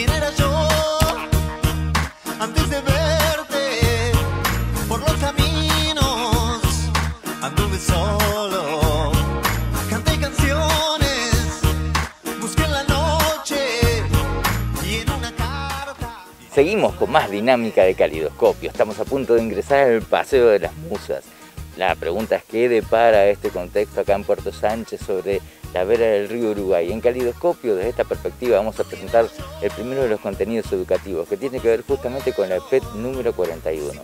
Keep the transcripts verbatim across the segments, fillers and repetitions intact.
¿Quién era yo antes de verte? Por los caminos anduve solo, canté canciones, busqué en la noche y en una carta. Seguimos con más dinámica de Calidoscopio. Estamos a punto de ingresar al Paseo de las Musas. La pregunta es qué depara este contexto acá en Puerto Sánchez sobre la vera del río Uruguay. En Calidoscopio, desde esta perspectiva, vamos a presentar el primero de los contenidos educativos, que tiene que ver justamente con la E P E T número cuarenta y uno,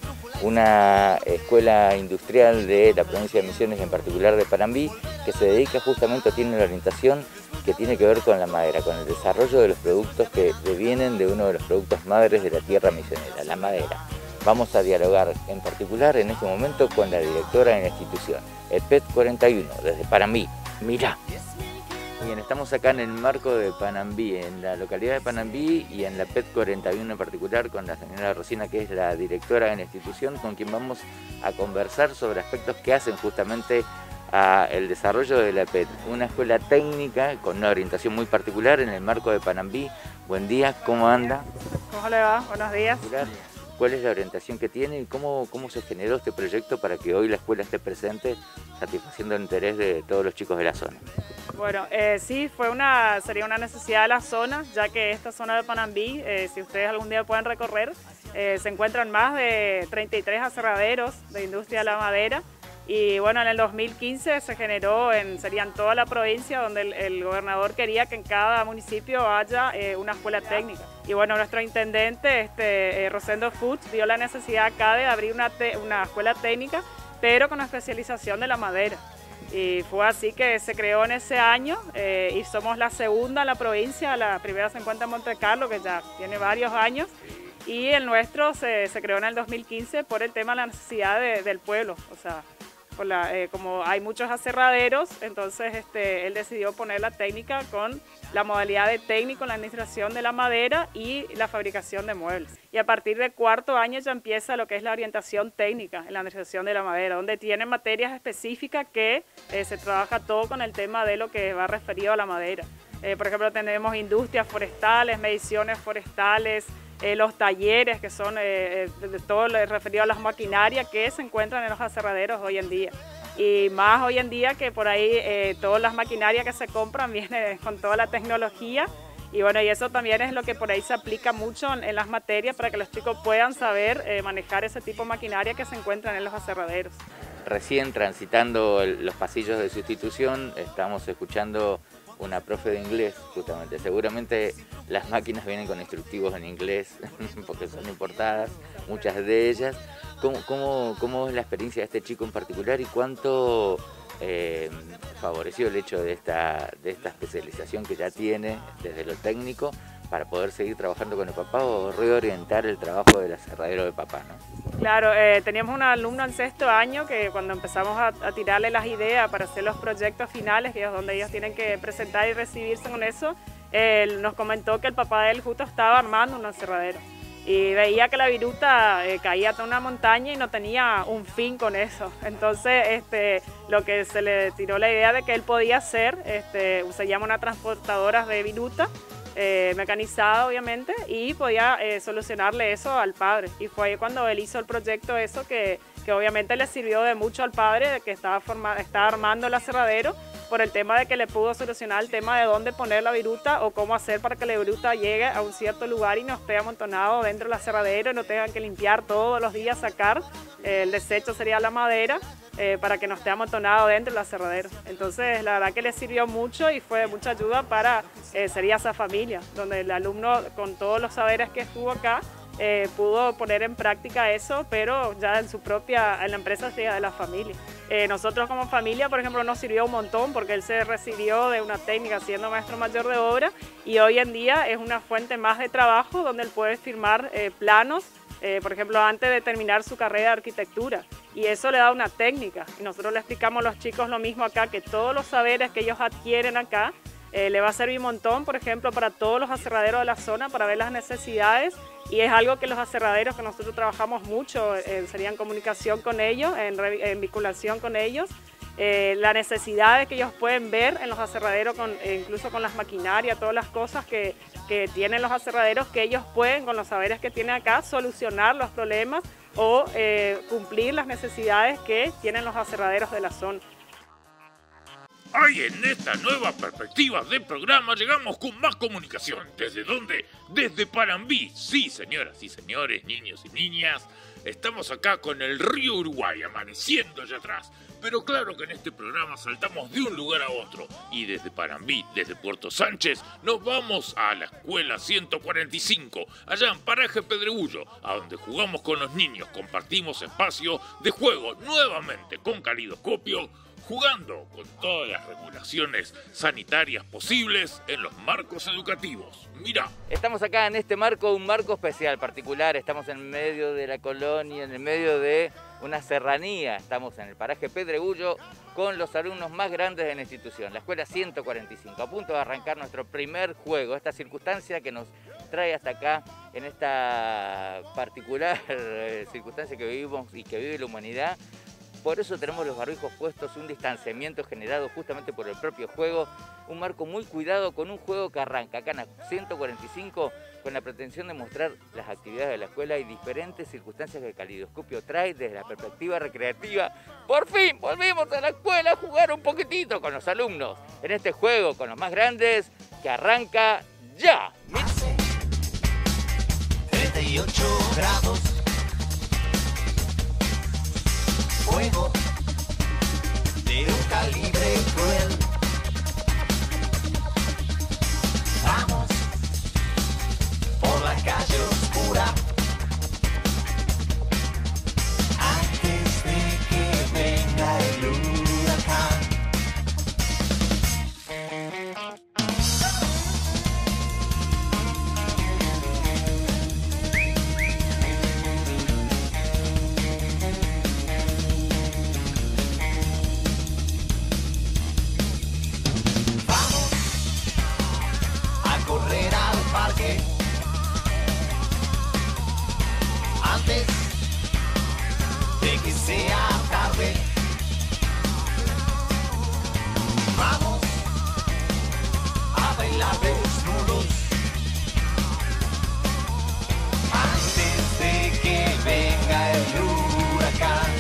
una escuela industrial de la provincia de Misiones, en particular de Panambí, que se dedica justamente, tiene la orientación que tiene que ver con la madera, con el desarrollo de los productos que devienen de uno de los productos madres de la tierra misionera, la madera. Vamos a dialogar en particular en este momento con la directora de la institución, E P E T cuarenta y uno, desde Panambí. Mirá. Bien, estamos acá en el marco de Panambí, en la localidad de Panambí y en la E P E T cuarenta y uno en particular, con la señora Rosina, que es la directora de la institución, con quien vamos a conversar sobre aspectos que hacen justamente al desarrollo de la E P E T, una escuela técnica con una orientación muy particular en el marco de Panambí. Buen día, ¿cómo anda? ¿Cómo le va? Buenos días. ¿Cuál es la orientación que tiene y cómo, cómo se generó este proyecto para que hoy la escuela esté presente, satisfaciendo el interés de todos los chicos de la zona? Bueno, eh, sí, fue una, sería una necesidad de la zona, ya que esta zona de Panambí, eh, si ustedes algún día pueden recorrer, eh, se encuentran más de treinta y tres aserraderos de industria de la madera. Y bueno, en el dos mil quince se generó, en, serían toda la provincia, donde el, el gobernador quería que en cada municipio haya eh, una escuela técnica. Y bueno, nuestro intendente, este, eh, Rosendo Fuchs, vio la necesidad acá de abrir una, te, una escuela técnica, pero con la especialización de la madera. Y fue así que se creó en ese año eh, y somos la segunda en la provincia, la primera se encuentra en Monte Carlo, que ya tiene varios años. Y el nuestro se, se creó en el dos mil quince por el tema de la necesidad de, del pueblo, o sea, por la, eh, como hay muchos aserraderos, entonces este, él decidió poner la técnica con la modalidad de técnico en la administración de la madera y la fabricación de muebles. Y a partir del cuarto año ya empieza lo que es la orientación técnica en la administración de la madera, donde tiene materias específicas que eh, se trabaja todo con el tema de lo que va referido a la madera. Eh, por ejemplo, tenemos industrias forestales, mediciones forestales, Eh, los talleres que son eh, de, de todo lo referido a las maquinarias que se encuentran en los aserraderos hoy en día. Y más hoy en día que por ahí eh, todas las maquinarias que se compran vienen con toda la tecnología. Y bueno, y eso también es lo que por ahí se aplica mucho en, en las materias para que los chicos puedan saber eh, manejar ese tipo de maquinaria que se encuentran en los aserraderos. Recién transitando el, los pasillos de su institución, estamos escuchando una profe de inglés, justamente. Seguramente las máquinas vienen con instructivos en inglés, porque son importadas, muchas de ellas. ¿Cómo, cómo, cómo es la experiencia de este chico en particular y cuánto eh, favoreció el hecho de esta, de esta especialización que ya tiene desde lo técnico para poder seguir trabajando con el papá o reorientar el trabajo del aserradero de papá, ¿no? Claro, eh, teníamos una alumna en sexto año que cuando empezamos a, a tirarle las ideas para hacer los proyectos finales, que es donde ellos tienen que presentar y recibirse con eso, él nos comentó que el papá de él justo estaba armando un aserradero y veía que la viruta eh, caía hasta una montaña y no tenía un fin con eso. Entonces, este, lo que se le tiró la idea de que él podía hacer, este, se llama una transportadora de viruta, Eh, mecanizada obviamente, y podía eh, solucionarle eso al padre. Y fue ahí cuando él hizo el proyecto eso que, que obviamente le sirvió de mucho al padre, de que estaba, forma, estaba armando el aserradero, por el tema de que le pudo solucionar el tema de dónde poner la viruta o cómo hacer para que la viruta llegue a un cierto lugar y no esté amontonado dentro del aserradero y no tengan que limpiar todos los días, sacar eh, el desecho sería la madera, eh, para que no esté amontonado dentro del aserradero. Entonces la verdad que le sirvió mucho y fue de mucha ayuda para, eh, sería esa familia, donde el alumno con todos los saberes que estuvo acá, Eh, pudo poner en práctica eso, pero ya en su propia, en la empresa de la familia. Eh, nosotros como familia, por ejemplo, nos sirvió un montón porque él se recibió de una técnica siendo maestro mayor de obra y hoy en día es una fuente más de trabajo donde él puede firmar eh, planos, eh, por ejemplo, antes de terminar su carrera de arquitectura. Y eso le da una técnica. Y nosotros le explicamos a los chicos lo mismo acá, que todos los saberes que ellos adquieren acá, Eh, le va a servir un montón, por ejemplo, para todos los aserraderos de la zona, para ver las necesidades, y es algo que los aserraderos que nosotros trabajamos mucho, eh, sería en comunicación con ellos, en, en vinculación con ellos, eh, las necesidades que ellos pueden ver en los aserraderos, con, eh, incluso con las maquinarias, todas las cosas que, que tienen los aserraderos, que ellos pueden, con los saberes que tienen acá, solucionar los problemas o eh, cumplir las necesidades que tienen los aserraderos de la zona. Hoy en esta nueva perspectiva de programa llegamos con más comunicación. ¿Desde dónde? Desde Panambí. Sí, señoras y señores, niños y niñas, estamos acá con el río Uruguay amaneciendo allá atrás. Pero claro que en este programa saltamos de un lugar a otro. Y desde Panambí, desde Puerto Sánchez, nos vamos a la escuela ciento cuarenta y cinco, allá en Paraje Pedregullo, a donde jugamos con los niños, compartimos espacio de juego nuevamente con calidoscopio, jugando con todas las regulaciones sanitarias posibles en los marcos educativos. Mirá. Estamos acá en este marco, un marco especial, particular. Estamos en medio de la colonia, en el medio de una serranía. Estamos en el paraje Pedregullo con los alumnos más grandes de la institución, la escuela ciento cuarenta y cinco, a punto de arrancar nuestro primer juego. Esta circunstancia que nos trae hasta acá, en esta particular circunstancia que vivimos y que vive la humanidad. Por eso tenemos los barbijos puestos, un distanciamiento generado justamente por el propio juego, un marco muy cuidado con un juego que arranca acá en la ciento cuarenta y cinco con la pretensión de mostrar las actividades de la escuela y diferentes circunstancias que el calidoscopio trae desde la perspectiva recreativa. Por fin volvimos a la escuela a jugar un poquitito con los alumnos en este juego con los más grandes que arranca ya. Hace treinta y ocho grados. Fuego de un calibre cruel. Vamos por la calle oscura antes de que venga el huracán. Antes de que sea tarde, vamos a bailar desnudos antes de que venga el huracán.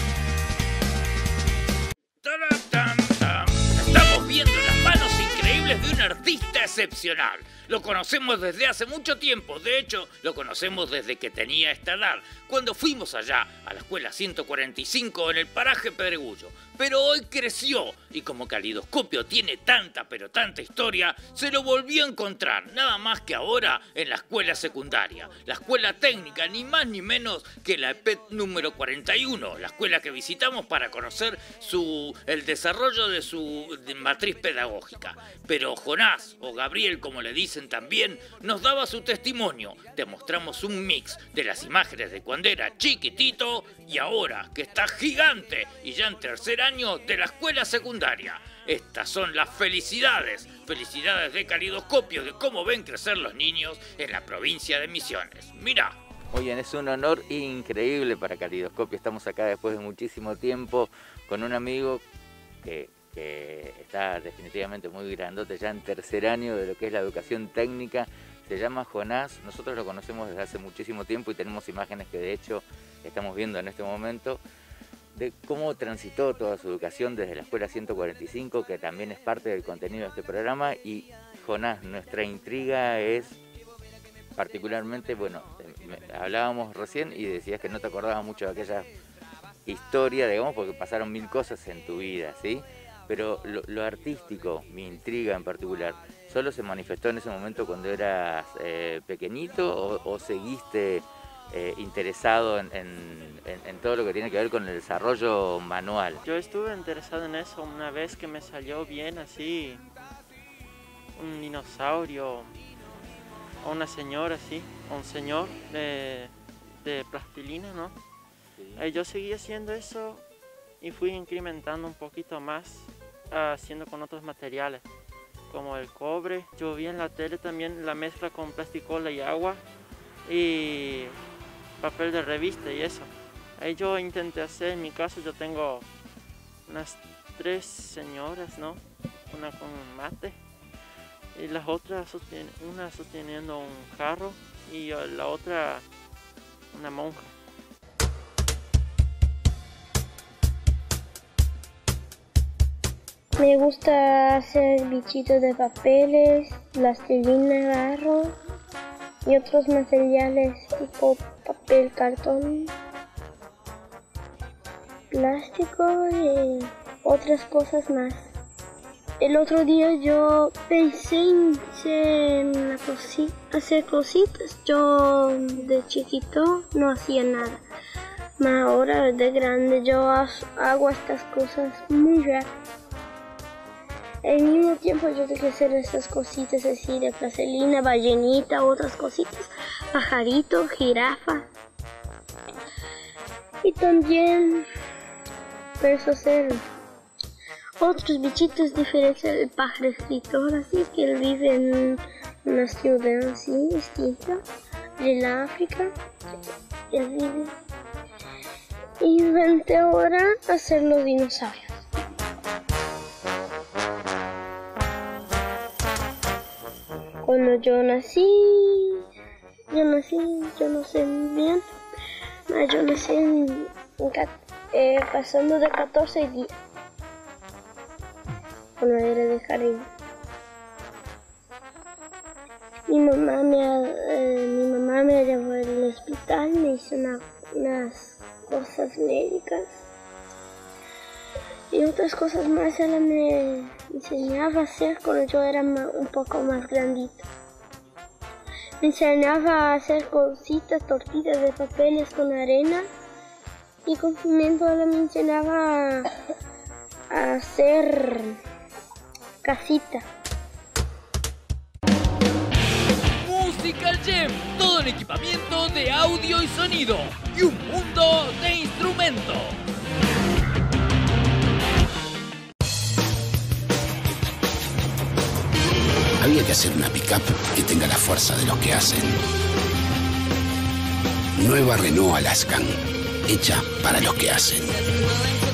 ¡Tarán, tan, tan! Estamos viendo las manos increíbles de un artista excepcional. Lo conocemos desde hace mucho tiempo, de hecho, lo conocemos desde que tenía esta edad, cuando fuimos allá a la escuela ciento cuarenta y cinco en el paraje Pedregullo. Pero hoy creció y como Calidoscopio tiene tanta pero tanta historia, se lo volvió a encontrar, nada más que ahora en la escuela secundaria, la escuela técnica, ni más ni menos que la E P E T número cuarenta y uno, la escuela que visitamos para conocer su, el desarrollo de su de matriz pedagógica. Pero Jonás, o Gabriel como le dicen también, nos daba su testimonio. Te mostramos un mix de las imágenes de cuando era chiquitito y ahora que está gigante y ya en tercer año de la escuela secundaria. Estas son las felicidades, felicidades de Calidoscopio, de cómo ven crecer los niños en la provincia de Misiones. Mirá. Oigan, es un honor increíble para Calidoscopio. Estamos acá después de muchísimo tiempo con un amigo que, que está definitivamente muy grandote, ya en tercer año de lo que es la educación técnica. Se llama Jonás. Nosotros lo conocemos desde hace muchísimo tiempo y tenemos imágenes que de hecho estamos viendo en este momento de cómo transitó toda su educación desde la escuela ciento cuarenta y cinco, que también es parte del contenido de este programa. Y Jonás, nuestra intriga es particularmente, bueno, hablábamos recién y decías que no te acordabas mucho de aquella historia, digamos, porque pasaron mil cosas en tu vida, ¿sí? Pero lo, lo artístico, mi intriga en particular, ¿solo se manifestó en ese momento cuando eras eh, pequeñito o, o seguiste eh, interesado en, en, en, en todo lo que tiene que ver con el desarrollo manual? Yo estuve interesado en eso una vez que me salió bien así, un dinosaurio, o una señora así, o un señor de, de plastilina, ¿no? Sí. Eh, yo seguí haciendo eso y fui incrementando un poquito más, haciendo con otros materiales, como el cobre. Yo vi en la tele también la mezcla con plasticola y agua y papel de revista y eso. Ahí yo intenté hacer, en mi caso yo tengo unas tres señoras, ¿no? Una con un mate y las otras sostien- una sosteniendo un jarro y uh, la otra una monja. Me gusta hacer bichitos de papeles, plastilina, barro y otros materiales tipo papel, cartón, plástico y otras cosas más. El otro día yo pensé en hacer, la cosi- hacer cositas. Yo de chiquito no hacía nada. Mas ahora de grande yo hago estas cosas muy rápido. Al mismo tiempo yo tengo que hacer estas cositas así de plastilina, ballenita, otras cositas, pajarito, jirafa. Y también puedo hacer otros bichitos diferentes del pájaro escritor, así que él vive en una ciudad así distinta de la África. Él vive. Y inventé ahora hacer los dinosaurios. Cuando yo nací, yo nací, yo no sé muy bien, pero yo nací en, en, eh, pasando de catorce días, cuando era de jardín. Mi mamá me, eh, mi mamá me llevó al hospital, me hizo una, unas cosas médicas y otras cosas más. Ella me enseñaba a hacer cuando yo era un poco más grandita. Me enseñaba a hacer cositas, tortillas de papeles con arena y con cemento. Ella me enseñaba a, a hacer casita. Musical Gem, todo el equipamiento de audio y sonido y un mundo de instrumentos. Había que hacer una pick-up que tenga la fuerza de los que hacen. Nueva Renault Alaskan, hecha para los que hacen.